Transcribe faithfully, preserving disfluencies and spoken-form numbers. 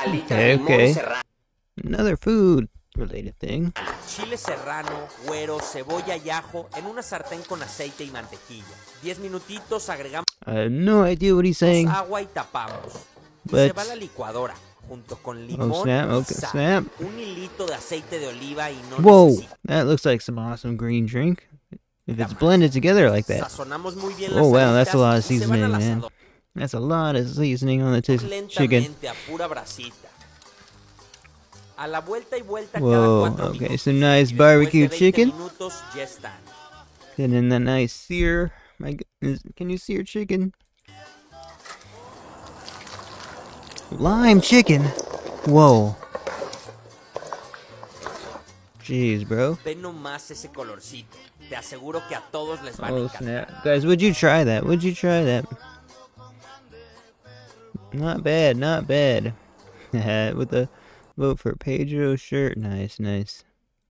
Okay, okay. Another food related thing. Chile serrano, güero, cebolla y ajo en una sartén con aceite y mantequilla. diez minutitos agregamos I have no idea what he's saying. agua y tapamos. Y But... se va a la licuadora junto con limón Oh snap, y okay, sal. snap. Un hilito de aceite de oliva y no Whoa, necesita. that looks like some awesome green drink. If it's blended together like that. Sazonamos muy bien Oh las wow, that's a lot of alitas y se van al seasoning, man. asador. That's a lot of seasoning on the t chicken. Lentamente a pura brasita. A la vuelta y vuelta cada Whoa, cuatro okay, minutos. some nice Y después barbecue de veinte chicken. minutos ya están. Getting that nice sear. My goodness, can you sear chicken? Lime chicken? Whoa. Jeez, bro. Ve nomás ese colorcito. Te aseguro que a todos les van a Oh encantar. snap. Guys, would you try that? Would you try that? Not bad, not bad. With the vote for Pedro shirt. Nice, nice.